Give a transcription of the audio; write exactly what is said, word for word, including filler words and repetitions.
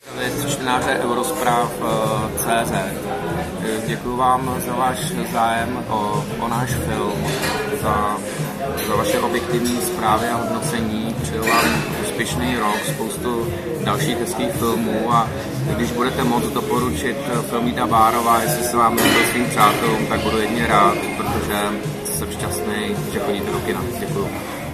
Čtenáře Eurospráv tečka cé zet. Děkuji vám za váš zájem o, o náš film, za, za vaše objektivní zprávy a hodnocení. Přeju vám úspěšný rok, spoustu dalších hezkých filmů a když budete moct doporučit film Víta Bárova, jestli se vám líbil svým přátelům, tak budu jedně rád, protože jsem šťastný, že chodíte do kina. Děkuji.